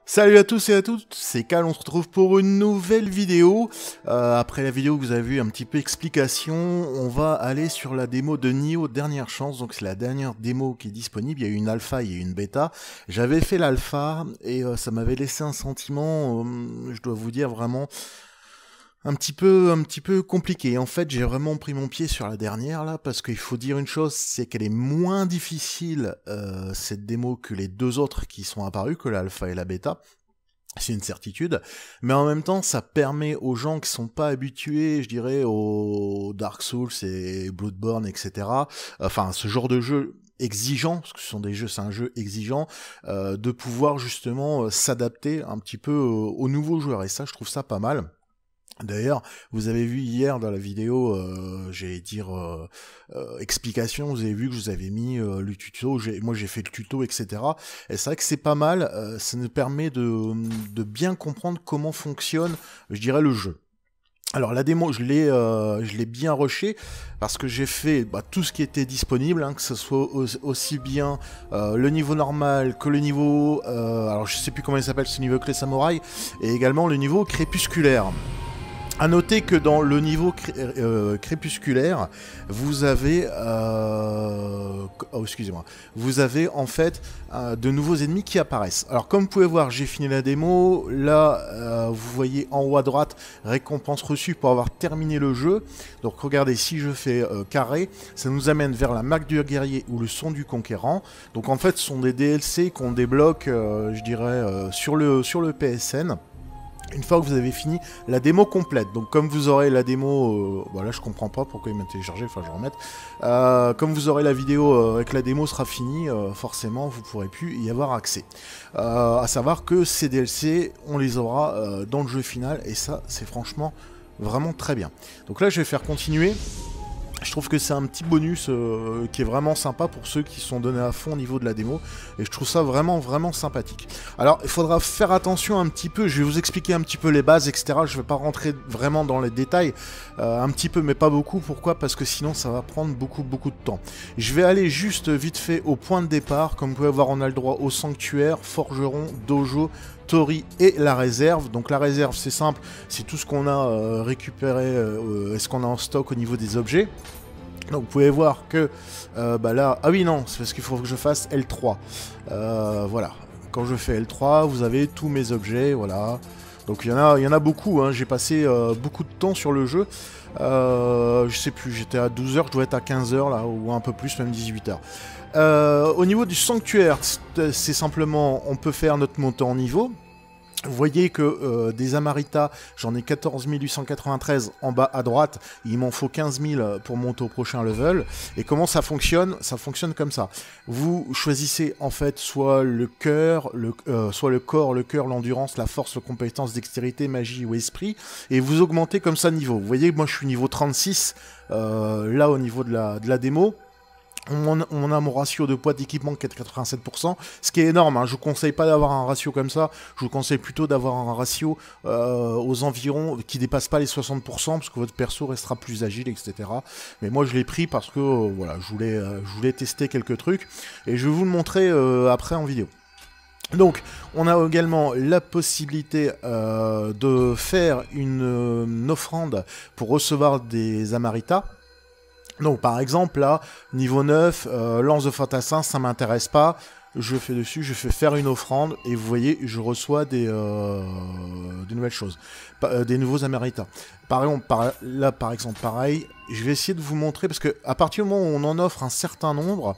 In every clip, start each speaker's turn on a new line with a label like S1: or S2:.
S1: Salut à tous et à toutes, c'est Cal, on se retrouve pour une nouvelle vidéo. Après la vidéo que vous avez vu un petit peu explication, on va aller sur la démo de Nioh Dernière Chance. Donc c'est la dernière démo qui est disponible, il y a eu une alpha, il y a eu une bêta. J'avais fait l'alpha et ça m'avait laissé un sentiment, je dois vous dire vraiment, un petit peu compliqué. En fait, j'ai vraiment pris mon pied sur la dernière là, parce qu'il faut dire une chose, c'est qu'elle est moins difficile, cette démo, que les deux autres qui sont apparus, que l'alpha et la bêta. C'est une certitude, mais en même temps, ça permet aux gens qui sont pas habitués, je dirais, aux Dark Souls et Bloodborne, etc. Enfin, ce genre de jeu exigeant, parce que ce sont des jeux, c'est un jeu exigeant, de pouvoir justement s'adapter un petit peu aux nouveaux joueurs. Et ça, je trouve ça pas mal. D'ailleurs, vous avez vu hier dans la vidéo, j'allais dire explication, vous avez vu que je vous avais mis le tuto, moi j'ai fait le tuto, etc. Et c'est vrai que c'est pas mal, ça nous permet de bien comprendre comment fonctionne, je dirais, le jeu. Alors la démo, je l'ai bien rushé parce que j'ai fait tout ce qui était disponible, hein, que ce soit aussi bien le niveau normal que le niveau, alors je sais plus comment il s'appelle, ce niveau clé samouraï, et également le niveau crépusculaire. À noter que dans le niveau crépusculaire, vous avez, excusez-moi, vous avez en fait de nouveaux ennemis qui apparaissent. Alors comme vous pouvez voir, j'ai fini la démo. Là, vous voyez en haut à droite, récompense reçue pour avoir terminé le jeu. Donc regardez, si je fais carré, ça nous amène vers la marque du guerrier ou le son du conquérant. Donc en fait, ce sont des DLC qu'on débloque, je dirais, sur le PSN. Une fois que vous avez fini la démo complète. Donc comme vous aurez la démo, voilà, je comprends pas pourquoi il m'a téléchargé, enfin je vais remettre. Comme vous aurez la vidéo avec la démo sera finie, forcément vous pourrez plus y avoir accès. À savoir que ces DLC, on les aura dans le jeu final, et ça c'est franchement vraiment très bien. Donc là je vais faire continuer. Je trouve que c'est un petit bonus qui est vraiment sympa pour ceux qui sont donnés à fond au niveau de la démo, et je trouve ça vraiment sympathique. Alors il faudra faire attention un petit peu, je vais vous expliquer un petit peu les bases, etc. Je vais pas rentrer vraiment dans les détails, un petit peu mais pas beaucoup. Pourquoi? Parce que sinon ça va prendre beaucoup de temps. Je vais aller juste vite fait au point de départ. Comme vous pouvez voir, on a le droit au sanctuaire, forgeron, dojo, Tori et la réserve. Donc la réserve, c'est simple, c'est tout ce qu'on a récupéré, ce qu'on a en stock au niveau des objets. Donc vous pouvez voir que là, ah oui non, c'est parce qu'il faut que je fasse L3. Voilà, quand je fais L3, vous avez tous mes objets, voilà. Donc il y en a beaucoup, hein. J'ai passé beaucoup de temps sur le jeu. Je sais plus, j'étais à 12 heures, je dois être à 15 heures là, ou un peu plus, même 18 heures. Au niveau du sanctuaire, c'est simplement, on peut faire notre montée en niveau. Vous voyez que des Amaritas, j'en ai 14 893 en bas à droite, il m'en faut 15 000 pour monter au prochain level. Et comment ça fonctionne? Ça fonctionne comme ça. Vous choisissez en fait soit le cœur, soit le corps, le cœur, l'endurance, la force, la compétence, dextérité, magie ou esprit, et vous augmentez comme ça niveau. Vous voyez que moi je suis niveau 36, là au niveau de la démo. On a mon ratio de poids d'équipement qui est de 87%, ce qui est énorme, hein. Je vous conseille pas d'avoir un ratio comme ça, je vous conseille plutôt d'avoir un ratio aux environs qui dépasse pas les 60%, parce que votre perso restera plus agile, etc. Mais moi je l'ai pris parce que voilà, je voulais tester quelques trucs, et je vais vous le montrer après en vidéo. Donc, on a également la possibilité de faire une offrande pour recevoir des Amaritas. Donc par exemple là, niveau 9, lance de fantassin, ça m'intéresse pas. Je fais dessus, je fais faire une offrande, et vous voyez, je reçois des nouvelles choses, des nouveaux Amaritas. Par exemple, pareil, je vais essayer de vous montrer, parce que à partir du moment où on en offre un certain nombre,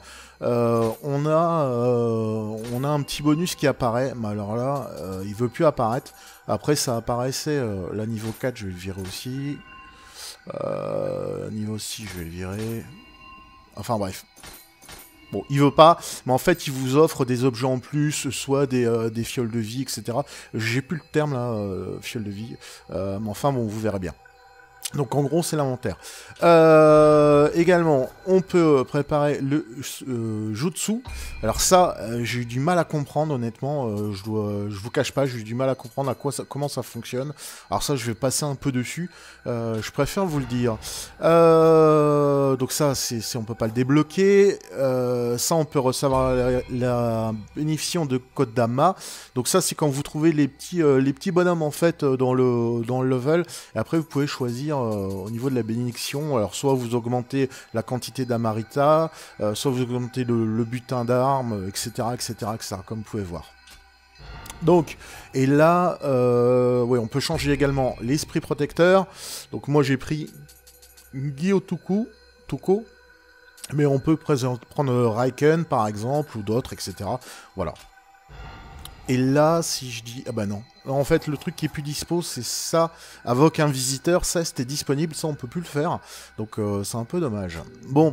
S1: on a un petit bonus qui apparaît. Mais alors là, il veut plus apparaître. Après, ça apparaissait, là niveau 4, je vais le virer aussi. Niveau 6, je vais le virer. Enfin bref. Bon, il veut pas, mais en fait, il vous offre des objets en plus, soit des fioles de vie, etc. J'ai plus le terme là, fioles de vie. Mais enfin, bon, vous verrez bien. Donc en gros c'est l'inventaire. Également on peut préparer le jutsu. Alors ça j'ai eu du mal à comprendre honnêtement, je vous cache pas, j'ai eu du mal à comprendre comment ça fonctionne. Alors ça je vais passer un peu dessus, je préfère vous le dire. Donc ça on peut pas le débloquer. Ça on peut recevoir la bénéfiction de Kodama. Donc ça c'est quand vous trouvez les petits bonhommes en fait dans le level. Et après vous pouvez choisir au niveau de la bénédiction, alors soit vous augmentez la quantité d'amarita, soit vous augmentez le butin d'armes, etc., etc., etc., comme vous pouvez voir. Donc, et là, ouais, on peut changer également l'esprit protecteur. Donc moi j'ai pris Gyotuko, mais on peut prendre Raiken par exemple, ou d'autres, etc. Voilà. Et là, si je dis... Ah bah non. En fait, le truc qui est plus dispo, c'est ça. Invoque un visiteur, ça c'était disponible, ça on peut plus le faire. Donc c'est un peu dommage. Bon.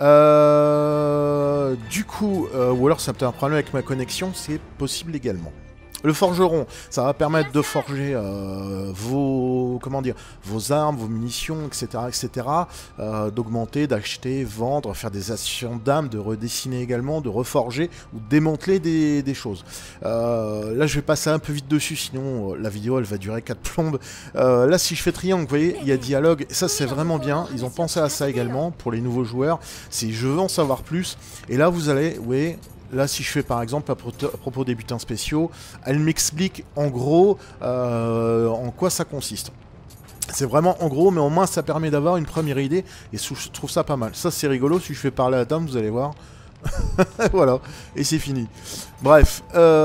S1: Du coup, ou alors ça a peut-être un problème avec ma connexion, c'est possible également. Le forgeron, ça va permettre de forger vos armes, vos munitions, etc., etc. D'augmenter, d'acheter, vendre, faire des actions d'âme, de redessiner également, de reforger ou démanteler des choses. Là, je vais passer un peu vite dessus, sinon la vidéo, elle va durer 4 plombes. Là, si je fais triangle, vous voyez, il y a dialogue. Ça, c'est vraiment bien. Ils ont pensé à ça également pour les nouveaux joueurs. C'est je veux en savoir plus. Et là, vous allez, vous voyez... Là, si je fais par exemple à propos des butins spéciaux, elle m'explique en gros en quoi ça consiste. C'est vraiment en gros, mais au moins ça permet d'avoir une première idée et je trouve ça pas mal. Ça, c'est rigolo. Si je fais parler à la dame, vous allez voir. Voilà, et c'est fini. Bref,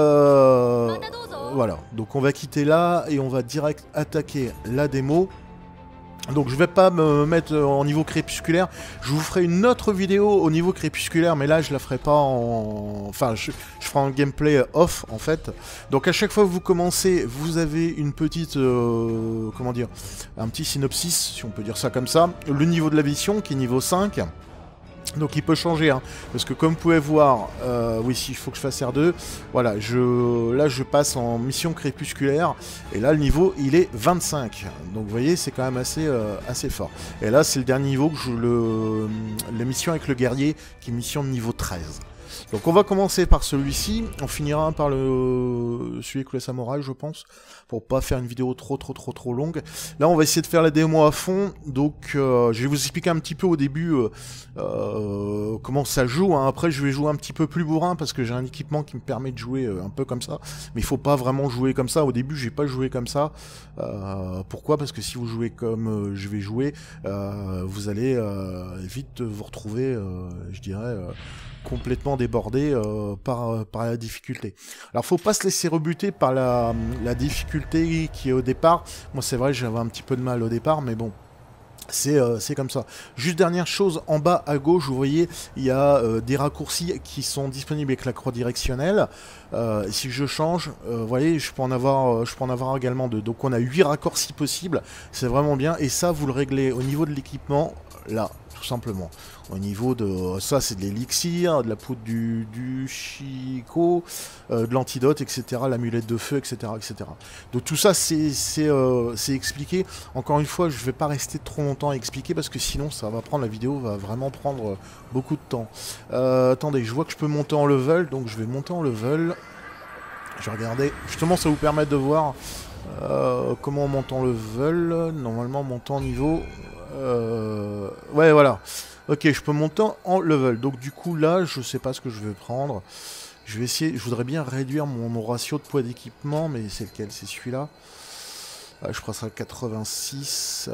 S1: voilà. Donc on va quitter là et on va direct attaquer la démo. Donc je vais pas me mettre en niveau crépusculaire, je vous ferai une autre vidéo au niveau crépusculaire, mais là je la ferai pas en... Enfin, je ferai un gameplay off en fait. Donc à chaque fois que vous commencez, vous avez une petite... comment dire, un petit synopsis, si on peut dire ça comme ça. Le niveau de la mission qui est niveau 5. Donc il peut changer, hein, parce que comme vous pouvez voir, oui, si il faut que je fasse R2, voilà, là je passe en mission crépusculaire, et là le niveau il est 25, donc vous voyez c'est quand même assez fort. Et là c'est le dernier niveau que la mission avec le guerrier, qui est mission de niveau 13. Donc on va commencer par celui-ci, on finira par celui avec le samouraï je pense, pour pas faire une vidéo trop longue. Là on va essayer de faire la démo à fond, donc je vais vous expliquer un petit peu au début comment ça joue, hein. Après je vais jouer un petit peu plus bourrin parce que j'ai un équipement qui me permet de jouer un peu comme ça, mais il faut pas vraiment jouer comme ça, au début j'ai pas joué comme ça. Pourquoi? Parce que si vous jouez comme je vais jouer, vous allez vite vous retrouver, je dirais... complètement débordé par la difficulté. Alors faut pas se laisser rebuter par la difficulté qui est au départ. Moi c'est vrai j'avais un petit peu de mal au départ, mais bon, c'est comme ça. Juste dernière chose, en bas à gauche, vous voyez, il y a des raccourcis qui sont disponibles avec la croix directionnelle. Si je change, vous voyez, je peux en avoir également deux. Donc on a 8 raccourcis possibles, c'est vraiment bien. Et ça, vous le réglez au niveau de l'équipement, là, tout simplement. Au niveau de... ça, c'est de l'élixir, de la poudre du Chico, de l'antidote, etc. L'amulette de feu, etc., etc. Donc tout ça, c'est expliqué. Encore une fois, je ne vais pas rester trop longtemps à expliquer parce que sinon, ça va prendre... La vidéo va vraiment prendre beaucoup de temps. Attendez, je vois que je peux monter en level, donc je vais monter en level. Je vais regarder. Justement, ça vous permet de voir comment on monte en level. Normalement, monter en niveau... ouais, voilà. Ok, je peux monter en level. Donc du coup, là, je sais pas ce que je vais prendre. Je vais essayer... Je voudrais bien réduire mon ratio de poids d'équipement, mais c'est lequel? C'est celui-là. Je passerai à 86.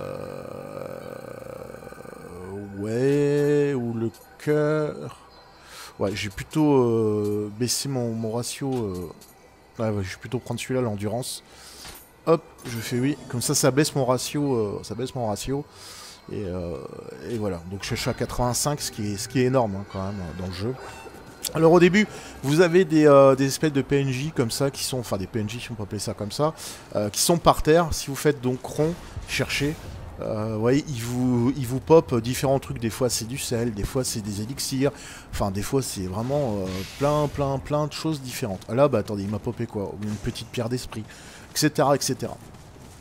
S1: Ouais, ou le cœur. Ouais, j'ai plutôt baissé mon ratio. Ouais, je vais plutôt prendre celui-là, l'endurance. Hop, je fais oui. Comme ça baisse mon ratio. Ça baisse mon ratio. Et voilà. Donc je suis à 85, ce qui est énorme hein, quand même dans le jeu. Alors au début, vous avez des espèces de PNJ comme ça qui sont, enfin des PNJ si on peut appeler ça comme ça, qui sont par terre. Si vous faites donc rond, cherchez. Vous voyez, il vous pop différents trucs. Des fois c'est du sel, des fois c'est des élixirs. Enfin des fois c'est vraiment plein de choses différentes. Ah là, bah attendez, il m'a popé quoi? Une petite pierre d'esprit, etc., etc.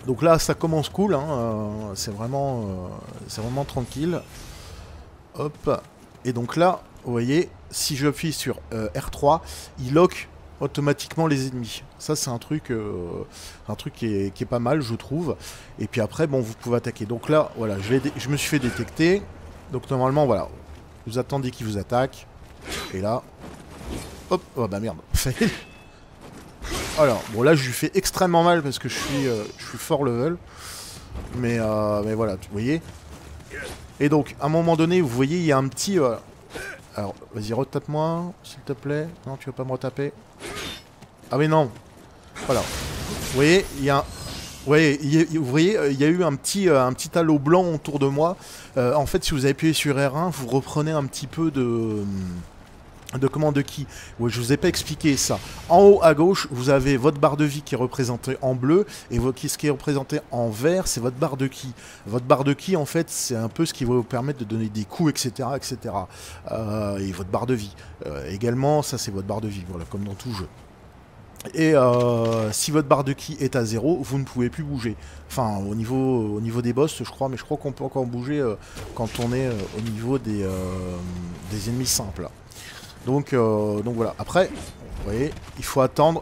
S1: Donc là, ça commence cool, hein, c'est vraiment tranquille. Hop. Et donc là, vous voyez, si j'appuie sur R3, il lock automatiquement les ennemis. Ça, c'est un truc qui est pas mal, je trouve. Et puis après, bon, vous pouvez attaquer. Donc là, voilà, je me suis fait détecter. Donc normalement, voilà, vous attendez qu'il vous attaque. Et là, hop, oh bah merde. Alors, bon là, je lui fais extrêmement mal parce que je suis fort level. Mais voilà, vous voyez. Et donc, à un moment donné, vous voyez, il y a un petit... Alors, vas-y, retape-moi, s'il te plaît. Non, tu vas pas me retaper. Ah mais non. Voilà. Vous voyez, il y a... vous voyez, il y a eu un petit halo blanc autour de moi. En fait, si vous appuyez sur R1, vous reprenez un petit peu de commande de ki. Ouais, je vous ai pas expliqué ça. En haut à gauche, vous avez votre barre de vie qui est représentée en bleu, et ce qui est représenté en vert, c'est votre barre de ki. Votre barre de ki, en fait, c'est un peu ce qui va vous permettre de donner des coups, etc., etc. Et votre barre de vie. Également, ça c'est votre barre de vie, voilà, comme dans tout jeu. Et si votre barre de ki est à 0, vous ne pouvez plus bouger. Enfin, au niveau des boss, je crois, mais je crois qu'on peut encore bouger quand on est au niveau des ennemis simples. Donc voilà. Après, vous voyez, il faut attendre.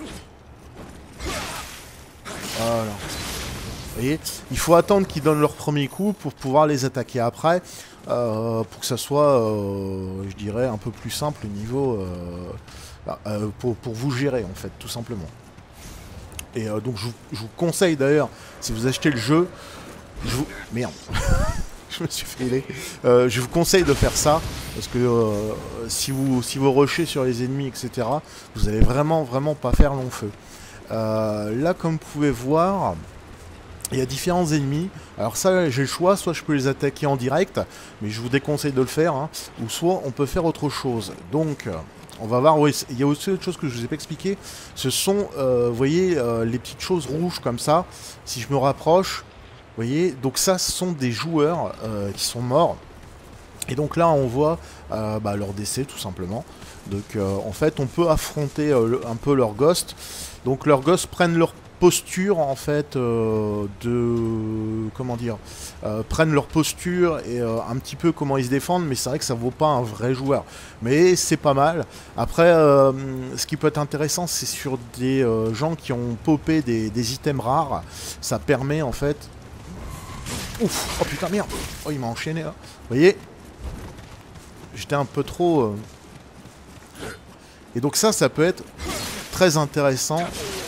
S1: Voilà. Vous voyez, il faut attendre qu'ils donnent leur premier coup pour pouvoir les attaquer après, pour que ça soit, je dirais, un peu plus simple au niveau, pour vous gérer en fait, tout simplement. Et donc je vous conseille d'ailleurs, si vous achetez le jeu, merde. Je me suis fait je vous conseille de faire ça parce que si vous rushez sur les ennemis, etc., vous allez vraiment pas faire long feu. Là, comme vous pouvez voir, il y a différents ennemis. Alors ça, j'ai le choix, soit je peux les attaquer en direct, mais je vous déconseille de le faire, hein, ou soit on peut faire autre chose. Donc on va voir, oui, il y a aussi autre chose que je vous ai pas expliqué. Ce sont, vous voyez, les petites choses rouges comme ça. Si je me rapproche, vous voyez, donc ça, ce sont des joueurs qui sont morts. Et donc là, on voit leur décès, tout simplement. Donc en fait, on peut affronter un peu leurs ghosts. Donc leurs ghosts prennent leur posture, en fait, comment dire, prennent leur posture et un petit peu comment ils se défendent. Mais c'est vrai que ça vaut pas un vrai joueur. Mais c'est pas mal. Après, ce qui peut être intéressant, c'est sur des gens qui ont popé des items rares. Ça permet, en fait... Ouf, oh putain, merde. Oh, il m'a enchaîné là. Vous voyez, j'étais un peu trop... Et donc ça peut être très intéressant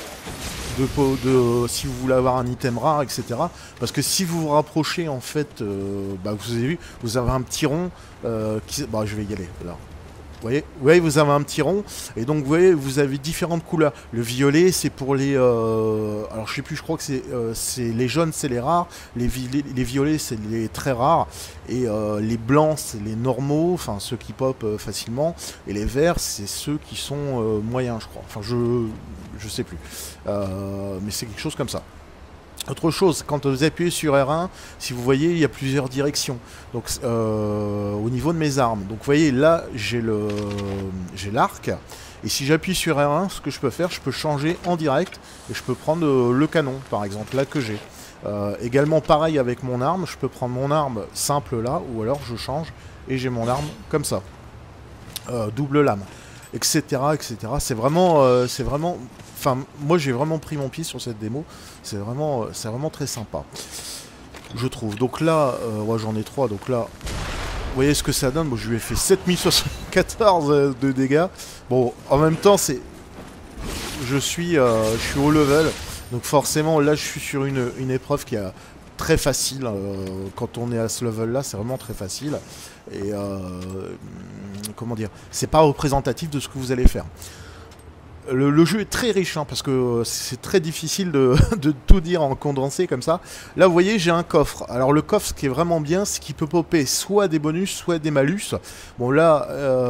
S1: si vous voulez avoir un item rare, etc. Parce que si vous vous rapprochez, en fait, vous avez vu, vous avez un petit rond qui... Bah, je vais y aller, là. Vous voyez, vous avez un petit rond, et donc vous voyez, vous avez différentes couleurs. Le violet, c'est pour les... alors je sais plus, je crois que c'est les jaunes, c'est les rares, les violets, c'est les très rares, et les blancs, c'est les normaux, enfin ceux qui pop facilement, et les verts, c'est ceux qui sont moyens, je crois. Enfin, je sais plus. Mais c'est quelque chose comme ça. Autre chose, quand vous appuyez sur R1, si vous voyez, il y a plusieurs directions. Donc, au niveau de mes armes. Donc, vous voyez, là, j'ai l'arc. Et si j'appuie sur R1, ce que je peux faire, je peux changer en direct. Et je peux prendre le canon, par exemple, là que j'ai. Également, pareil avec mon arme. Je peux prendre mon arme simple là, ou alors je change. Et j'ai mon arme comme ça. Double lame. Etc. etc. C'est vraiment... Enfin, moi j'ai vraiment pris mon pied sur cette démo, c'est vraiment très sympa, je trouve. Donc là, ouais, j'en ai 3, donc là, vous voyez ce que ça donne. Bon, je lui ai fait 7074 de dégâts. Bon, en même temps, je suis au level, donc forcément là je suis sur une épreuve qui est très facile. Quand on est à ce level là, c'est vraiment très facile. Et comment dire, c'est pas représentatif de ce que vous allez faire. Le jeu est très riche, hein, parce que c'est très difficile de tout dire en condensé comme ça. Là, vous voyez, j'ai un coffre. Alors, le coffre, ce qui est vraiment bien, c'est qu'il peut popper soit des bonus, soit des malus. Bon, là,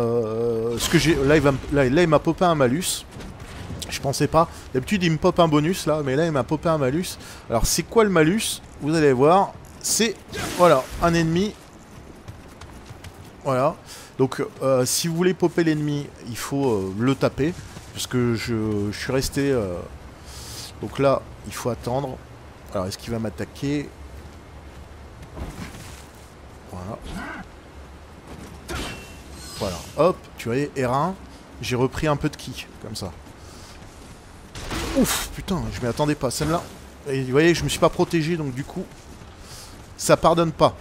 S1: là, il m'a popé un malus. Je pensais pas. D'habitude, il me pop un bonus, là, mais là, il m'a popé un malus. Alors, c'est quoi le malus? Vous allez voir. C'est, voilà, un ennemi. Voilà. Donc, si vous voulez popper l'ennemi, il faut le taper. Parce que je suis resté... donc là, il faut attendre. Alors, est-ce qu'il va m'attaquer? Voilà. Voilà. Hop, tu vois, R1. J'ai repris un peu de ki, comme ça. Ouf, putain, je m'y attendais pas. Celle-là, et vous voyez, je me suis pas protégé, donc du coup, ça pardonne pas.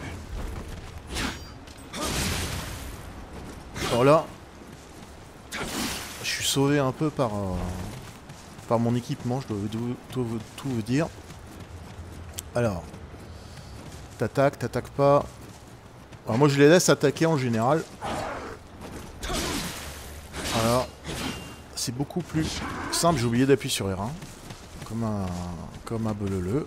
S1: Alors là, je suis sauvé un peu par mon équipement, je dois tout vous dire. Alors, t'attaques pas. Alors moi, je les laisse attaquer en général. Alors, c'est beaucoup plus simple. J'ai oublié d'appuyer sur R1. Comme un beleleu.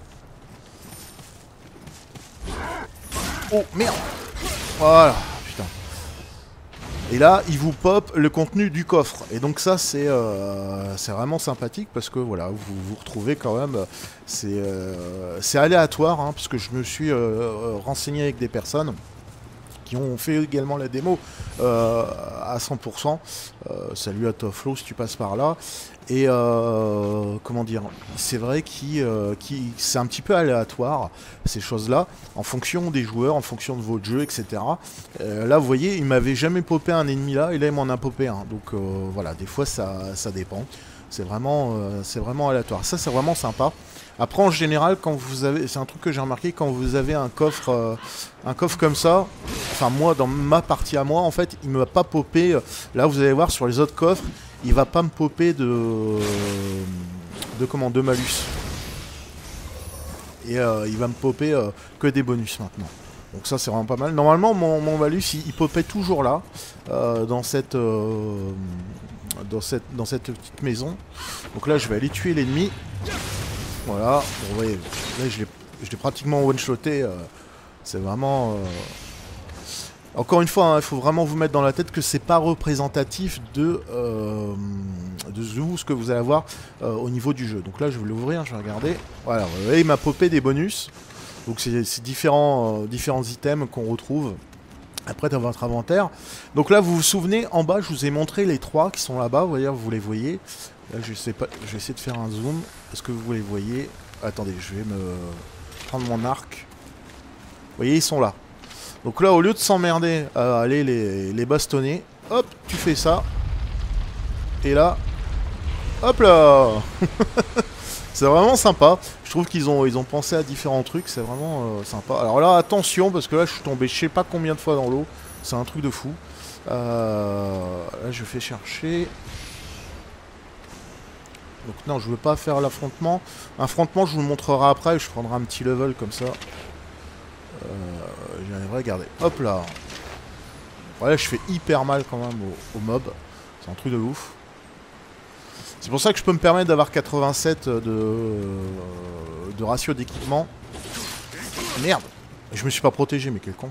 S1: Oh, merde! Voilà, putain. Et là, il vous pop le contenu du coffre. Et donc ça, c'est vraiment sympathique parce que voilà, vous vous retrouvez quand même... C'est aléatoire, hein, parce que je me suis renseigné avec des personnes qui ont fait également la démo à 100%. Salut à Toflo si tu passes par là. Et comment dire, c'est vrai que c'est un petit peu aléatoire ces choses-là, en fonction des joueurs, en fonction de votre jeu, etc. Là, vous voyez, il m'avait jamais popé un ennemi là, et là il m'en a popé un. Donc voilà, des fois ça dépend. C'est vraiment aléatoire. Ça, c'est vraiment sympa. Après, en général, quand vous avez, c'est un truc que j'ai remarqué, quand vous avez un coffre comme ça, enfin moi, dans ma partie à moi, en fait, il ne m'a pas popé. Là, vous allez voir sur les autres coffres, il va pas me popper de malus. Et il va me popper que des bonus maintenant. Donc ça, c'est vraiment pas mal. Normalement, mon malus, il popait toujours là, dans cette petite maison. Donc là, je vais aller tuer l'ennemi. Voilà, bon, vous voyez, là je l'ai pratiquement one-shoté, c'est vraiment... Encore une fois, hein, il faut vraiment vous mettre dans la tête que c'est pas représentatif de ce que vous allez avoir au niveau du jeu. Donc là je vais l'ouvrir, je vais regarder. Voilà, vous voyez, il m'a popé des bonus. Donc c'est différents items qu'on retrouve après dans votre inventaire. Donc là vous vous souvenez, en bas je vous ai montré les 3 qui sont là-bas, vous les voyez. Là, je vais essayer de faire un zoom. Est-ce que vous les voyez? Attendez, je vais me prendre mon arc. Vous voyez, ils sont là. Donc là, au lieu de s'emmerder à aller les bastonner, hop, tu fais ça. Et là, hop là. C'est vraiment sympa. Je trouve qu'ils ont pensé à différents trucs. C'est vraiment sympa. Alors là, attention, parce que là, je suis tombé je sais pas combien de fois dans l'eau. C'est un truc de fou. Là, je fais chercher... Donc non, je veux pas faire l'affrontement. Affrontement, je vous le montrerai après. Je prendrai un petit level comme ça. J'y arriverai, regardez. Hop là. Voilà, je fais hyper mal quand même au mob. C'est un truc de ouf. C'est pour ça que je peux me permettre d'avoir 87 de ratio d'équipement. Merde. Je me suis pas protégé, mais quel con.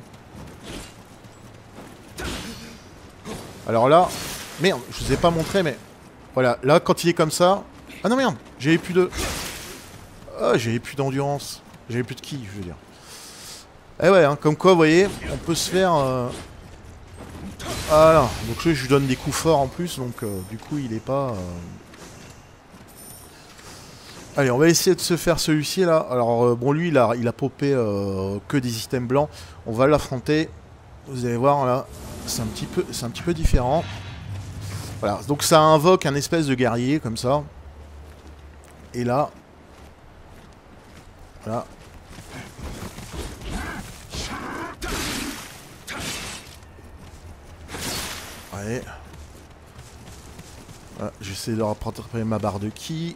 S1: Alors là... Merde, je vous ai pas montré, mais... Voilà, là, quand il est comme ça... Ah non, merde, j'avais plus de... Ah, j'avais plus d'endurance. J'avais plus de ki, je veux dire. Eh ouais, hein, comme quoi, vous voyez, on peut se faire... Voilà, donc là, je lui donne des coups forts en plus, donc du coup, il est pas... Allez, on va essayer de se faire celui-ci, là. Alors, bon, lui, il a popé que des items blancs. On va l'affronter. Vous allez voir, là, c'est un petit peu différent. Voilà, donc ça invoque un espèce de guerrier, comme ça. Et là... Voilà. Allez. Voilà, j'essaie de rattraper ma barre de ki.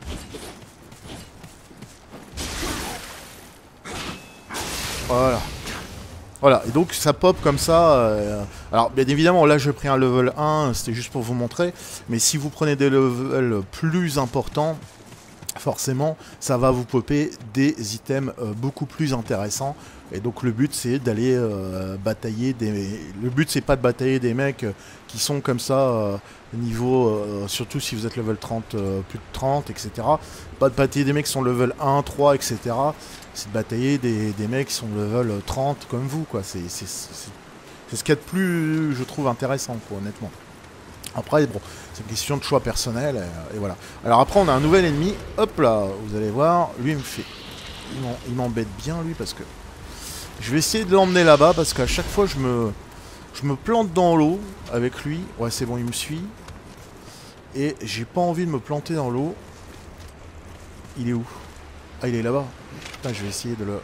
S1: Voilà. Voilà, et donc ça pop comme ça. Alors, bien évidemment, là j'ai pris un level 1, c'était juste pour vous montrer. Mais si vous prenez des levels plus importants, forcément, ça va vous popper des items beaucoup plus intéressants. Et donc le but c'est d'aller batailler des... Le but c'est pas de batailler des mecs qui sont comme ça niveau... surtout si vous êtes level 30, plus de 30, etc. Pas de batailler des mecs qui sont level 1, 3, etc. C'est de batailler des mecs qui sont level 30 comme vous, quoi. C'est ce qu'il y a de plus, je trouve, intéressant, quoi, honnêtement. Après, bon, c'est une question de choix personnel, et voilà. Alors après, on a un nouvel ennemi. Hop là, vous allez voir, lui, il me fait Il m'embête bien lui parce que... Je vais essayer de l'emmener là-bas parce qu'à chaque fois je me plante dans l'eau avec lui. Ouais c'est bon, il me suit. Et j'ai pas envie de me planter dans l'eau. Il est où? Ah il est là-bas. Putain je vais essayer de le...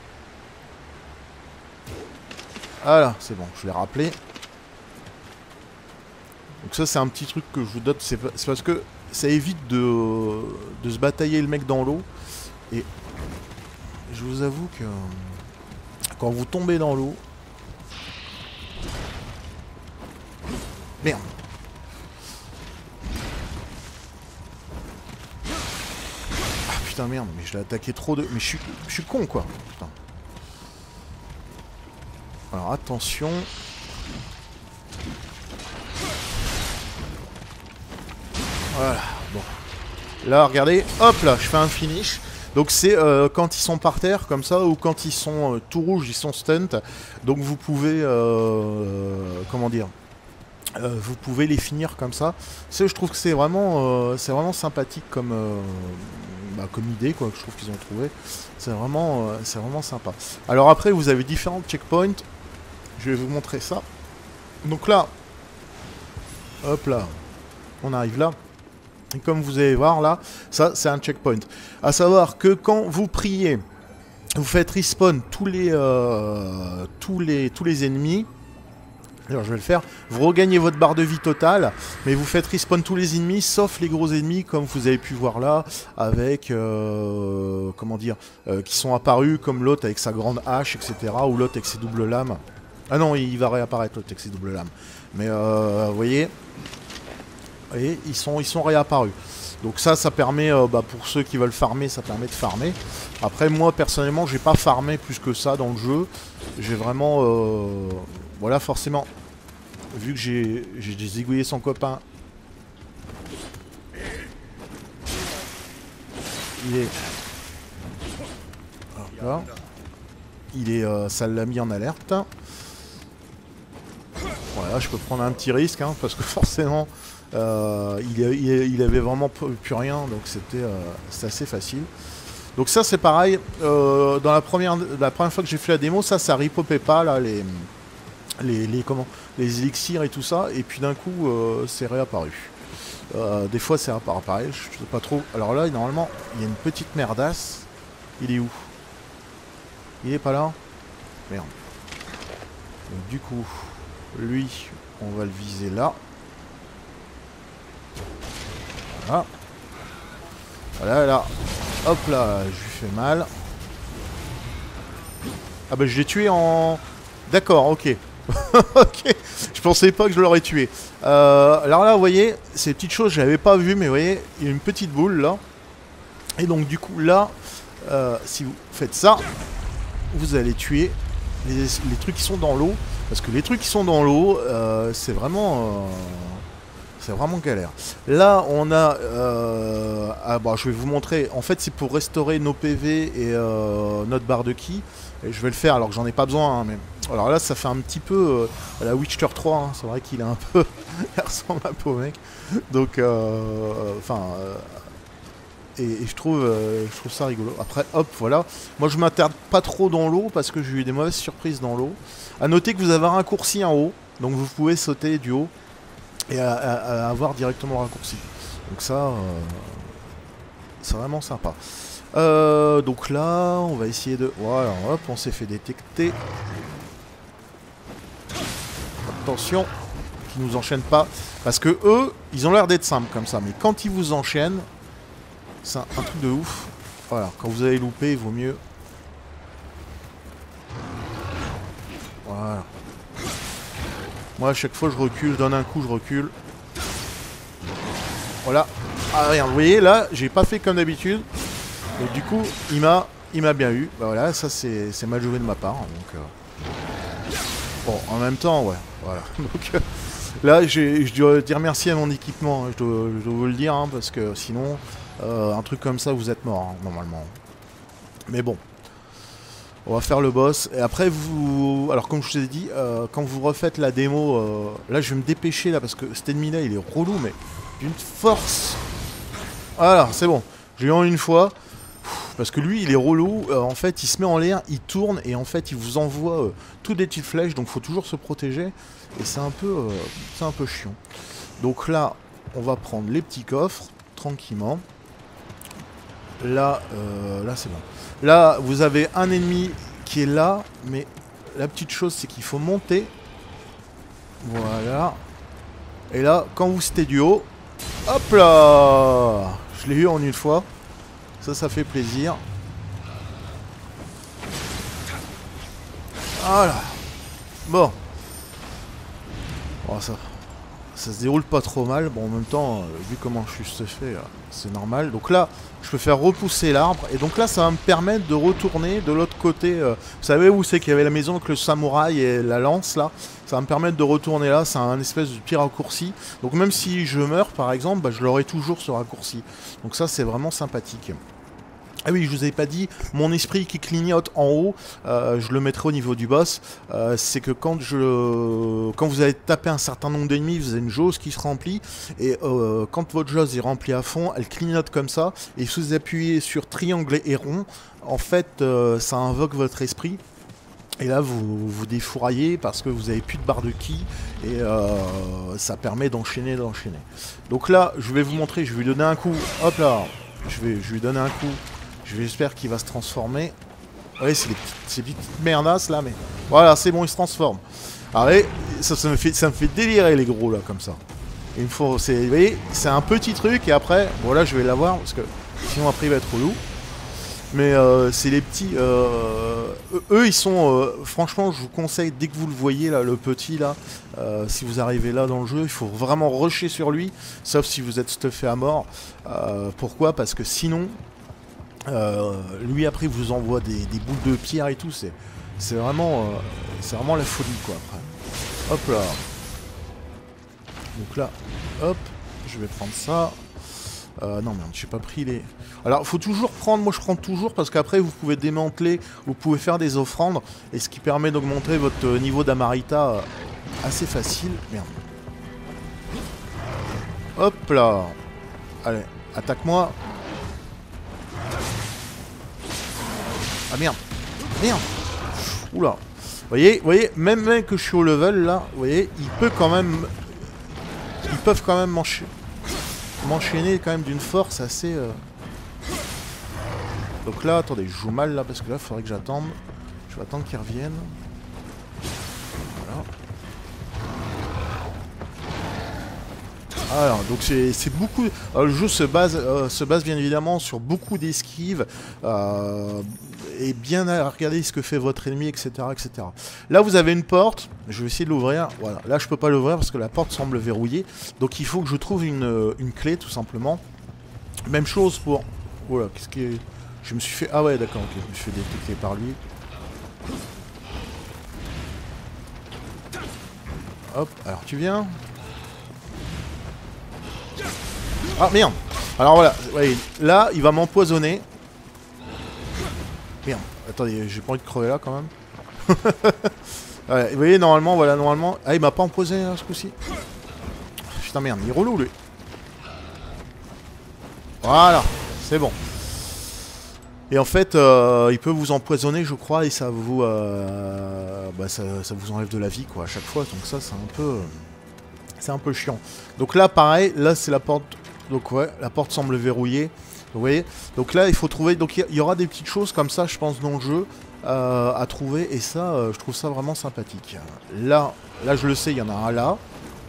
S1: Voilà, c'est bon, je l'ai rappelé. Donc ça c'est un petit truc que je vous donne. C'est parce que ça évite de se batailler le mec dans l'eau. Et je vous avoue que... Quand vous tombez dans l'eau... Merde. Ah putain merde, mais je l'ai attaqué trop de... Mais je suis con quoi. Putain. Alors attention. Voilà, bon. Là regardez, hop là, je fais un finish. Donc c'est quand ils sont par terre comme ça ou quand ils sont tout rouges, ils sont stunt. Donc vous pouvez comment dire, vous pouvez les finir comme ça. Je trouve que c'est vraiment sympathique comme comme idée quoi que je trouve qu'ils ont trouvé. C'est vraiment sympa. Alors après vous avez différents checkpoints. Je vais vous montrer ça. Donc là, hop là, on arrive là. Et comme vous allez voir là, ça c'est un checkpoint. À savoir que quand vous priez, vous faites respawn tous les ennemis. Alors je vais le faire. Vous regagnez votre barre de vie totale, mais vous faites respawn tous les ennemis, sauf les gros ennemis, comme vous avez pu voir là, avec comment dire, qui sont apparus, comme l'autre avec sa grande hache, etc. Ou l'autre avec ses doubles lames. Ah non, il va réapparaître l'autre avec ses doubles lames. Mais vous voyez. Et ils sont réapparus. Donc ça permet, pour ceux qui veulent farmer, ça permet de farmer. Après, moi, personnellement, j'ai pas farmé plus que ça dans le jeu. J'ai vraiment... voilà, forcément, vu que j'ai zigouillé son copain. Il est... Là. Il est... ça l'a mis en alerte. Voilà, je peux prendre un petit risque, hein, parce que forcément... il avait vraiment plus rien, donc c'était assez facile. Donc ça c'est pareil, dans la première fois que j'ai fait la démo, ça ripopait pas là, les élixirs et tout ça, et puis d'un coup c'est réapparu. Des fois c'est réapparu, je sais pas trop. Alors là normalement il y a une petite merdasse. Il est où? Il est pas là? Merde. Donc du coup, lui on va le viser là. Voilà. Voilà, là. Hop là, je lui fais mal. Ah bah je l'ai tué en... D'accord, ok. Ok. Je pensais pas que je l'aurais tué. Alors là, vous voyez, ces petites choses, je l'avais pas vu, mais vous voyez, il y a une petite boule là. Et donc du coup, là, si vous faites ça, vous allez tuer les trucs qui sont dans l'eau. Parce que les trucs qui sont dans l'eau, c'est vraiment... c'est vraiment galère. Là, on a... je vais vous montrer. En fait, c'est pour restaurer nos PV et notre barre de ki. Et je vais le faire alors que j'en ai pas besoin. Hein, mais... Alors là, ça fait un petit peu à la Witcher 3. Hein. C'est vrai qu'il est un peu... Il ressemble un peu au mec. Donc, et je trouve ça rigolo. Après, hop, voilà. Moi, je m'attarde pas trop dans l'eau parce que j'ai eu des mauvaises surprises dans l'eau. A noter que vous avez un raccourci en haut. Donc, vous pouvez sauter du haut. Et à avoir directement le raccourci. Donc ça, c'est vraiment sympa. Donc là, on va essayer de... Voilà, hop, on s'est fait détecter. Attention, qu'ils nous enchaînent pas. Parce que eux, ils ont l'air d'être simples comme ça. Mais quand ils vous enchaînent, c'est un truc de ouf. Voilà, quand vous avez loupé, il vaut mieux... Voilà. Moi, à chaque fois, je recule, je donne un coup, je recule. Voilà. Ah, regarde, vous voyez, là, j'ai pas fait comme d'habitude. Et du coup, il m'a bien eu. Bah voilà, ça, c'est mal joué de ma part. Donc, bon, en même temps, ouais. Voilà. Donc, là, je dois dire merci à mon équipement. Hein, je dois vous le dire, hein, parce que sinon, un truc comme ça, vous êtes mort, hein, normalement. Mais bon. On va faire le boss. Et après, vous... Alors, comme je vous ai dit, quand vous refaites la démo... Là, je vais me dépêcher, là, parce que cet ennemi-là, il est relou, mais d'une force. Voilà, c'est bon. J'ai eu en une fois. Parce que lui, il est relou. En fait, il se met en l'air, il tourne et en fait, il vous envoie toutes des petites flèches. Donc, faut toujours se protéger. Et c'est un peu chiant. Donc là, on va prendre les petits coffres tranquillement. Là, là c'est bon. Là, vous avez un ennemi qui est là, mais la petite chose, c'est qu'il faut monter. Voilà. Et là, quand vous c'était du haut, hop là, je l'ai eu en une fois. Ça fait plaisir. Voilà. Bon. Bon, ça se déroule pas trop mal. Bon, en même temps, vu comment je suis stuffé, c'est normal. Donc là, je peux faire repousser l'arbre. Et donc là, ça va me permettre de retourner de l'autre côté. Vous savez où c'est qu'il y avait la maison avec le samouraï et la lance, là? Ça va me permettre de retourner là. C'est un espèce de petit raccourci. Donc même si je meurs, par exemple, bah, je l'aurai toujours, ce raccourci. Donc ça, c'est vraiment sympathique. Ah oui, je vous avais pas dit, mon esprit qui clignote en haut, je le mettrai au niveau du boss. C'est que quand vous avez tapé un certain nombre d'ennemis, vous avez une jauge qui se remplit. Et quand votre jauge est remplie à fond, elle clignote comme ça. Et si vous appuyez sur triangle et rond, en fait, ça invoque votre esprit. Et là, vous défouraillez parce que vous avez plus de barre de ki. Et ça permet d'enchaîner. Donc là, je vais vous montrer, je vais lui donner un coup. Hop là, je vais lui donner un coup. J'espère qu'il va se transformer. Oui, c'est ces petites merdasses là, mais voilà, c'est bon, il se transforme. Allez, ça me fait délirer les gros là, comme ça. Il me faut, vous voyez, c'est un petit truc et après, bon là je vais l'avoir parce que sinon après il va être relou. Mais c'est les petits, eux ils sont, franchement je vous conseille dès que vous le voyez là, le petit là, si vous arrivez là dans le jeu, il faut vraiment rusher sur lui, sauf si vous êtes stuffé à mort. Pourquoi? Parce que sinon... lui après vous envoie des boules de pierre et tout, c'est vraiment la folie quoi après. Hop là. Donc là, hop, je vais prendre ça. Non merde, j'ai pas pris les... Alors faut toujours prendre, moi je prends toujours parce qu'après vous pouvez démanteler, vous pouvez faire des offrandes et ce qui permet d'augmenter votre niveau d'amarita assez facile. Merde. Hop là. Allez, attaque-moi. Ah merde. Merde. Oula. Vous voyez, même que je suis au level là, vous voyez, ils peuvent quand même m'enchaîner quand même d'une force assez... Donc là, attendez, je joue mal là parce que là, il faudrait que j'attende. Je vais attendre qu'ils reviennent. Voilà. Alors, donc c'est beaucoup... le jeu se base bien évidemment sur beaucoup d'esquives. Et bien à regarder ce que fait votre ennemi, etc., etc. Là, vous avez une porte. Je vais essayer de l'ouvrir. Voilà. Là, je peux pas l'ouvrir parce que la porte semble verrouillée. Donc, il faut que je trouve une clé, tout simplement. Même chose pour... Voilà, qu'est-ce qui est... Je me suis fait... Ah ouais, d'accord, ok. Je me suis fait détecter par lui. Hop, alors tu viens. Ah, merde. Alors voilà, ouais, là, il va m'empoisonner. Merde, attendez, j'ai pas envie de crever là quand même. Ouais, vous voyez, normalement, voilà, normalement... Ah, il m'a pas empoisonné là, ce coup-ci. Putain, merde, il est relou, lui. Voilà, c'est bon. Et en fait, il peut vous empoisonner, je crois, et ça vous... bah, ça vous enlève de la vie, quoi, à chaque fois. Donc ça, c'est un peu... c'est un peu chiant. Donc là, pareil, là, c'est la porte... Donc ouais, la porte semble verrouillée. Vous voyez? Donc là, il faut trouver... Donc il y aura des petites choses comme ça, je pense, dans le jeu, à trouver. Et ça, je trouve ça vraiment sympathique. Là, je le sais, il y en a un là.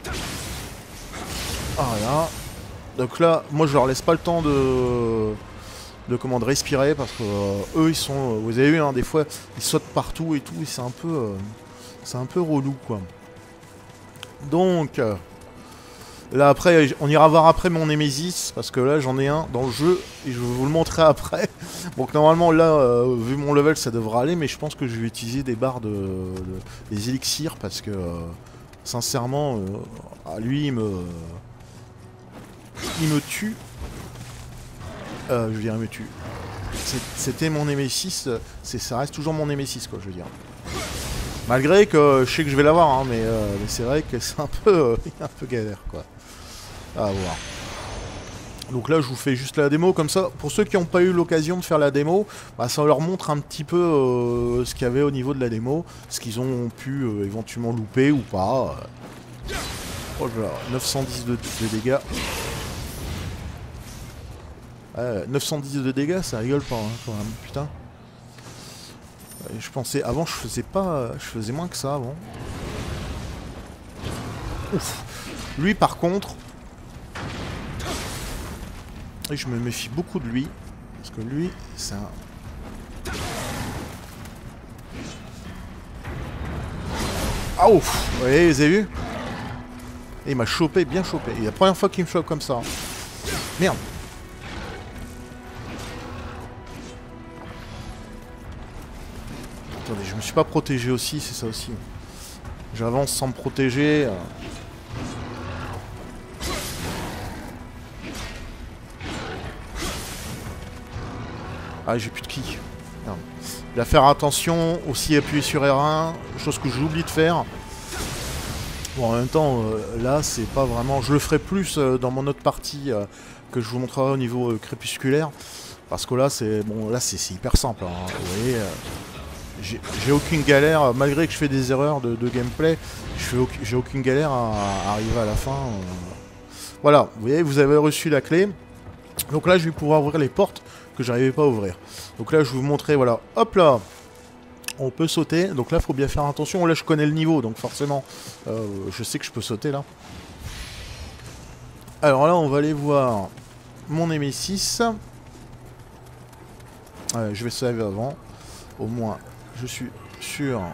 S1: Voilà. Donc là, moi, je leur laisse pas le temps de respirer parce que eux ils sont, vous avez vu hein, des fois ils sautent partout et tout et c'est un peu relou quoi. Donc là après on ira voir après mon Nemesis parce que là j'en ai un dans le jeu et je vais vous le montrer après. Donc normalement là vu mon level ça devrait aller mais je pense que je vais utiliser des barres des élixirs parce que sincèrement lui il me tue. Je veux dire, il me tue. C'était mon Nemesis, ça reste toujours mon Nemesis, quoi, je veux dire. Malgré que je sais que je vais l'avoir, hein, mais c'est vrai que c'est un peu galère, quoi. À voir. Donc là je vous fais juste la démo comme ça. Pour ceux qui n'ont pas eu l'occasion de faire la démo, bah, ça leur montre un petit peu ce qu'il y avait au niveau de la démo. Ce qu'ils ont pu éventuellement louper ou pas. Oh là là, 910 de dégâts. 910 de dégâts, ça rigole pas hein, quand même, putain. Je pensais, avant je faisais pas, je faisais moins que ça avant. Ouf. Lui par contre, et je me méfie beaucoup de lui, parce que lui c'est un... Ah ouf. Vous voyez, vous avez vu? Et il m'a chopé, bien chopé. Et la première fois qu'il me chope comme ça. Merde. Attendez, je me suis pas protégé aussi, c'est ça aussi. J'avance sans me protéger. Ah, j'ai plus de ki. Merde. Il va faire attention, aussi appuyer sur R1, chose que j'oublie de faire. Bon, en même temps, là, c'est pas vraiment... Je le ferai plus dans mon autre partie que je vous montrerai au niveau crépusculaire. Parce que là, c'est bon, là, c'est hyper simple. Hein. Vous voyez, j'ai aucune galère, malgré que je fais des erreurs de gameplay, j'ai aucune galère à arriver à la fin. Voilà, vous voyez, vous avez reçu la clé. Donc là, je vais pouvoir ouvrir les portes que j'arrivais pas à ouvrir. Donc là, je vais vous montrer, voilà, hop là. On peut sauter, donc là il faut bien faire attention, là je connais le niveau, donc forcément je sais que je peux sauter là. Alors là on va aller voir mon M6. Je vais sauver avant, au moins je suis sûr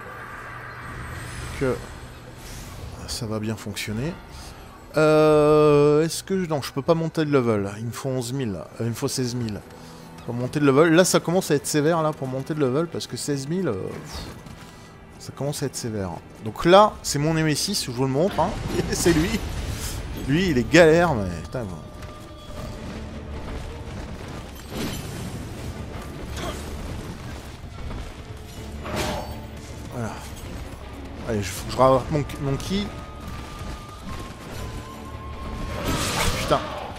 S1: que ça va bien fonctionner. Est-ce que... Non, je peux pas monter de level, il me faut 11 000, il me faut 16 000. Pour monter de level, là ça commence à être sévère là pour monter de level parce que 16 000, ça commence à être sévère. Donc là, c'est mon M6, je vous le montre, hein. C'est lui. Lui, il est galère, mais putain. Voilà. Allez, faut que je rattrape mon ki. Putain.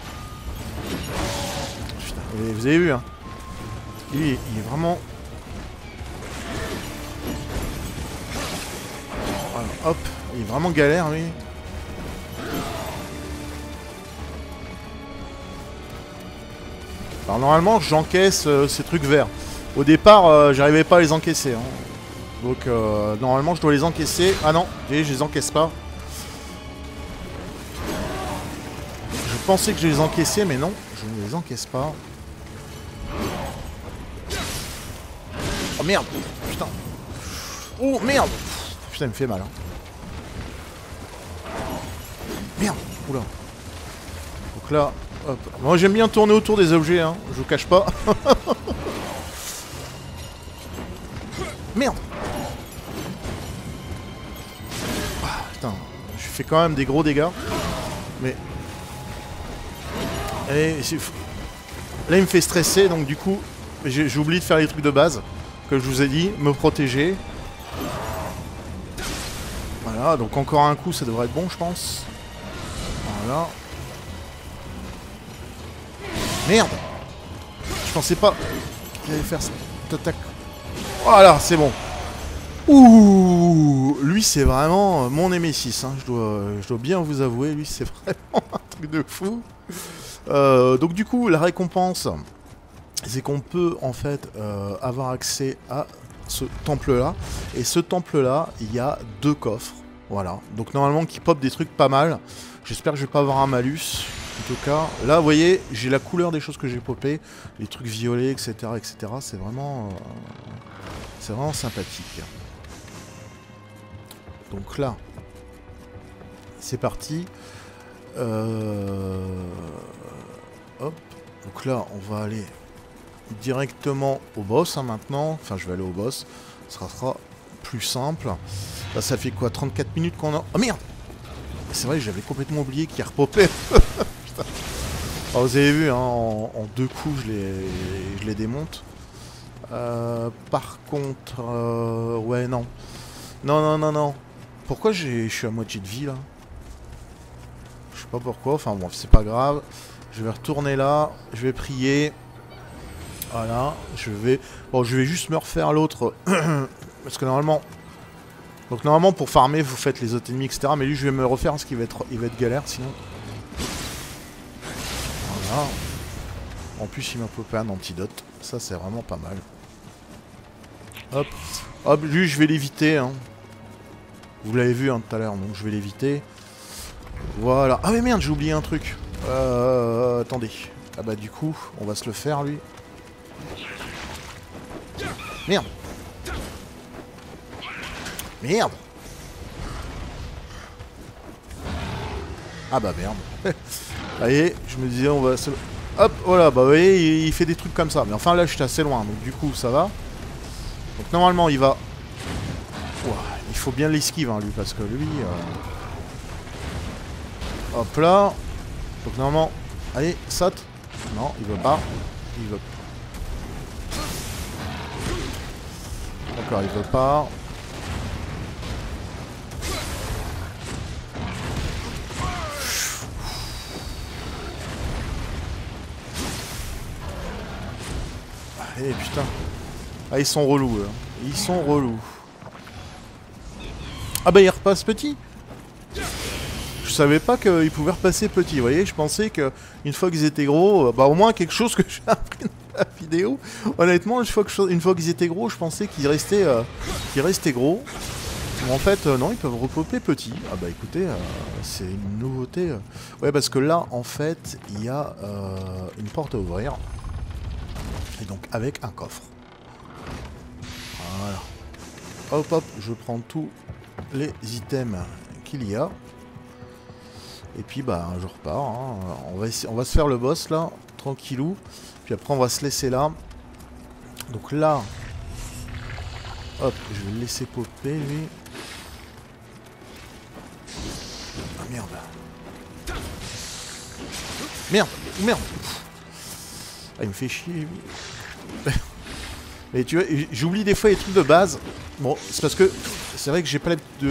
S1: Putain, vous avez vu, hein. Il est vraiment... Voilà, hop, il est vraiment galère lui. Alors normalement j'encaisse ces trucs verts. Au départ j'arrivais pas à les encaisser. Hein. Donc normalement je dois les encaisser. Ah non, vous voyez, je les encaisse pas. Je pensais que je les encaissais mais non, je ne les encaisse pas. Oh merde, putain. Oh merde. Putain, il me fait mal. Hein. Merde, oula. Donc là, hop. Moi j'aime bien tourner autour des objets, hein. Je vous cache pas. Merde. Ah, putain, je fais quand même des gros dégâts. Mais... Et là il me fait stresser, donc du coup, j'ai oublié de faire les trucs de base. Que je vous ai dit, me protéger. Voilà, donc encore un coup, ça devrait être bon, je pense. Voilà. Merde! Je pensais pas qu'il allait faire cette attaque. Voilà, c'est bon. Ouh! Lui, c'est vraiment mon M6, hein. Je dois bien vous avouer, lui, c'est vraiment un truc de fou. Donc du coup, la récompense... c'est qu'on peut en fait avoir accès à ce temple-là. Et ce temple-là, il y a 2 coffres. Voilà. Donc normalement qui pop des trucs pas mal. J'espère que je vais pas avoir un malus. En tout cas, là vous voyez, j'ai la couleur des choses que j'ai popé. Les trucs violets, etc. etc. C'est vraiment sympathique. Donc là, c'est parti. Hop. Donc là, on va aller... directement au boss hein, maintenant. Enfin je vais aller au boss. Ce sera plus simple. Là ça fait quoi, 34 minutes qu'on a... Oh merde. C'est vrai, j'avais complètement oublié qu'il repopait. Alors, vous avez vu hein, en 2 coups je les démonte. Par contre ouais non. Non. Pourquoi je suis à moitié de vie là? Je sais pas pourquoi. Enfin bon, c'est pas grave. Je vais retourner là. Je vais prier. Voilà. Je vais juste me refaire l'autre. Parce que normalement... Donc normalement pour farmer vous faites les autres ennemis etc. Mais lui je vais me refaire parce qu'il va être galère sinon. Voilà. En plus il m'a popé un antidote. Ça c'est vraiment pas mal. Hop. Hop, lui je vais l'éviter. Hein. Vous l'avez vu hein, tout à l'heure, donc je vais l'éviter. Voilà. Ah mais merde, j'ai oublié un truc. Attendez. Ah bah du coup, on va se le faire lui. Merde. Merde. Ah bah merde. Allez, je me disais on va se... Hop, voilà, bah vous voyez, il fait des trucs comme ça. Mais enfin là, j'étais assez loin, donc du coup, ça va. Donc normalement, il va... Ouah, il faut bien l'esquive, hein, lui, parce que lui... Hop là. Donc normalement... Allez, saute. Non, il veut pas. Il veut... D'accord, il veut pas. Eh putain. Ah ils sont relous eux. Ils sont relous. Ah bah ils repassent petit. Je savais pas qu'ils pouvaient repasser petit, vous voyez. Je pensais qu'une fois qu'ils étaient gros, bah au moins quelque chose que j'ai appris dans la vidéo. Honnêtement, une fois qu'ils étaient gros, je pensais qu'ils restaient gros. Mais en fait, non, ils peuvent repopper petit. Ah bah écoutez, c'est une nouveauté. Ouais parce que là, en fait, il y a une porte à ouvrir. Et donc avec un coffre. Voilà. Hop hop, je prends tous les items qu'il y a. Et puis bah je repars. Hein. On va se faire le boss là, tranquillou. Puis après on va se laisser là. Donc là, hop, je vais le laisser popper lui. Ah merde. Merde, merde. Ah, il me fait chier lui. Et tu vois, j'oublie des fois les trucs de base. Bon, c'est parce que c'est vrai que j'ai pas l'habitude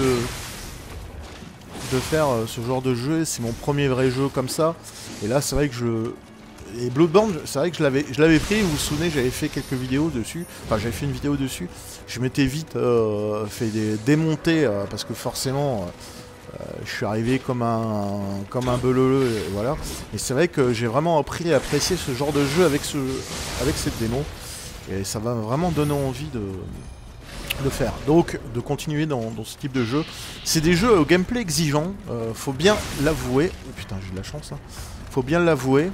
S1: de faire ce genre de jeu. C'est mon premier vrai jeu comme ça. Et là, c'est vrai que Et Bloodborne, c'est vrai que je l'avais pris. Vous vous souvenez, j'avais fait quelques vidéos dessus. Enfin, j'avais fait une vidéo dessus. Je m'étais vite fait démonter parce que forcément... je suis arrivé comme un beleleu, et voilà. Et c'est vrai que j'ai vraiment appris à apprécier ce genre de jeu avec cette démo. Et ça va vraiment donner envie de faire. Donc, de continuer dans ce type de jeu. C'est des jeux au gameplay exigeant, faut bien l'avouer. Oh putain, j'ai de la chance là. Faut bien l'avouer.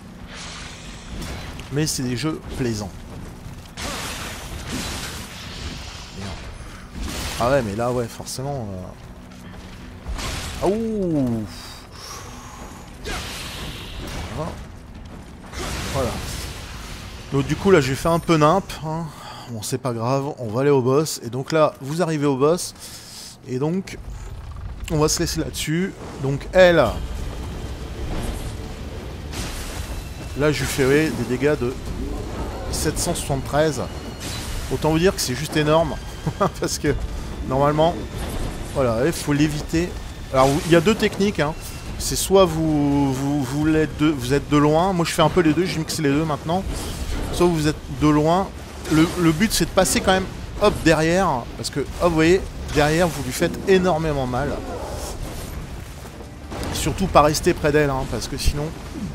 S1: Mais c'est des jeux plaisants. Ah ouais, mais là, ouais, forcément... Ouh. Voilà. Donc du coup là j'ai fait un peu nimp. Hein. Bon c'est pas grave, on va aller au boss. Et donc là vous arrivez au boss. Et donc on va se laisser là-dessus. Donc elle. Là je lui fais des dégâts de 773. Autant vous dire que c'est juste énorme. Parce que normalement, voilà, il faut l'éviter. Alors il y a deux techniques, hein. C'est soit vous êtes de loin, moi je fais un peu les deux, je mixe les deux maintenant. Soit vous êtes de loin, le but c'est de passer quand même hop derrière, parce que hop vous voyez, derrière vous lui faites énormément mal. Surtout pas rester près d'elle, hein, parce que sinon...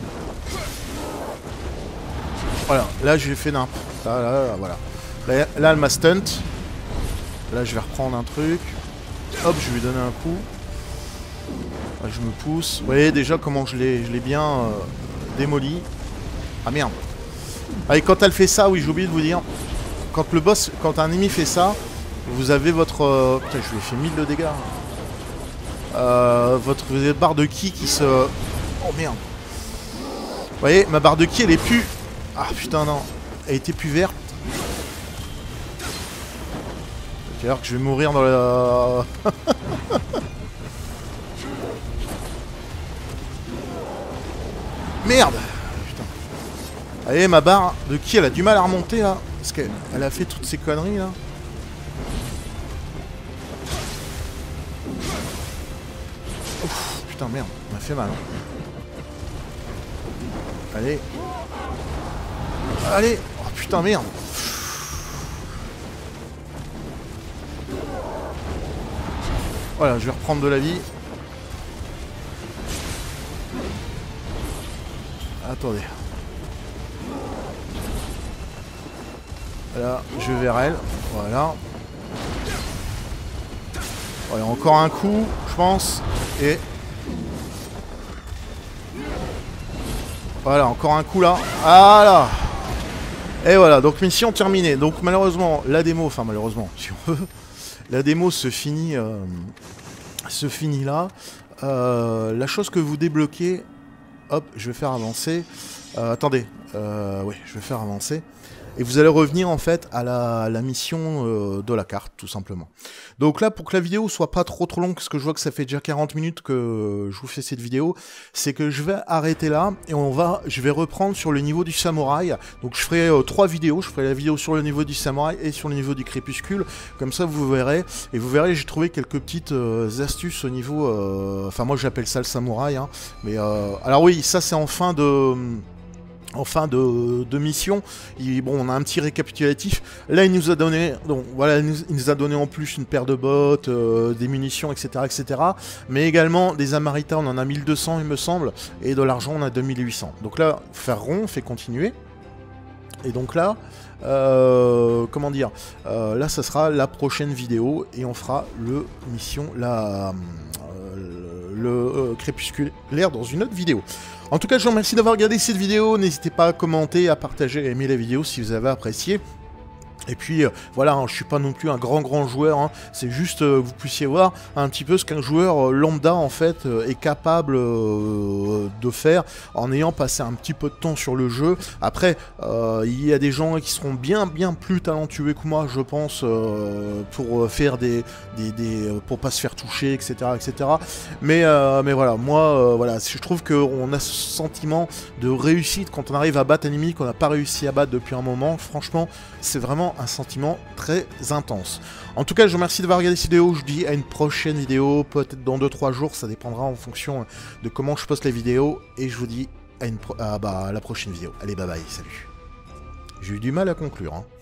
S1: Voilà, là j'ai fait n'importe. Là, voilà. Là elle m'a stunt. Là je vais reprendre un truc. Hop, je vais lui donner un coup. Là, je me pousse. Vous voyez déjà comment je l'ai bien démoli. Ah merde. Allez, quand elle fait ça, oui, j'ai oublié de vous dire. Quand un ennemi fait ça, vous avez votre... putain, je lui ai fait 1000 de dégâts. Votre barre de ki qui se... Oh merde. Vous voyez, ma barre de ki, elle est plus... Ah putain, non. Elle était plus verte. C'est-à-dire que je vais mourir dans la... Merde. Putain. Allez, ma barre de ki, elle a du mal à remonter, là. Parce qu'elle a fait toutes ces conneries, là. Ouf, putain, merde. Ça m'a fait mal. Hein. Allez. Allez. Oh putain, merde. Voilà, je vais reprendre de la vie. Attendez. Voilà, je vais vers elle. Voilà. Voilà, encore un coup, je pense. Et... voilà, encore un coup là. Voilà. Et voilà, donc mission terminée. Donc malheureusement, la démo, enfin malheureusement, si on veut, la démo se finit là. La chose que vous débloquez, hop, je vais faire avancer. Attendez, oui, je vais faire avancer. Et vous allez revenir en fait à la mission de la carte, tout simplement. Donc là, pour que la vidéo soit pas trop longue, parce que je vois que ça fait déjà 40 minutes que je vous fais cette vidéo, c'est que je vais arrêter là et je vais reprendre sur le niveau du samouraï. Donc je ferai 3 vidéos, je ferai la vidéo sur le niveau du samouraï et sur le niveau du crépuscule. Comme ça, vous verrez. Et vous verrez, j'ai trouvé quelques petites astuces au niveau... enfin, moi j'appelle ça le samouraï, hein. Mais alors oui, ça c'est en fin de mission. Bon, on a un petit récapitulatif. Là, il nous a donné, donc voilà, il nous a donné en plus une paire de bottes, des munitions, etc., etc. Mais également des amaritas, on en a 1200, il me semble, et de l'argent, on a 2800. Donc là, faire rond, on fait continuer. Et donc là, comment dire, là, ça sera la prochaine vidéo et on fera le crépusculaire dans une autre vidéo. En tout cas, je vous remercie d'avoir regardé cette vidéo. N'hésitez pas à commenter, à partager, à aimer la vidéo si vous avez apprécié. Et puis voilà, hein, je suis pas non plus un grand joueur, hein, c'est juste que vous puissiez voir un petit peu ce qu'un joueur lambda en fait est capable de faire en ayant passé un petit peu de temps sur le jeu. Après, il y a des gens qui seront bien plus talentueux que moi, je pense, pour faire pour pas se faire toucher, etc., etc. Mais voilà, moi, voilà, je trouve qu'on a ce sentiment de réussite quand on arrive à battre un ennemi qu'on n'a pas réussi à battre depuis un moment. Franchement, c'est vraiment un sentiment très intense. En tout cas, je vous remercie d'avoir regardé cette vidéo. Je vous dis à une prochaine vidéo, peut-être dans 2-3 jours, ça dépendra en fonction de comment je poste la vidéo. Et je vous dis à la prochaine vidéo. Allez, bye bye, salut. J'ai eu du mal à conclure, hein.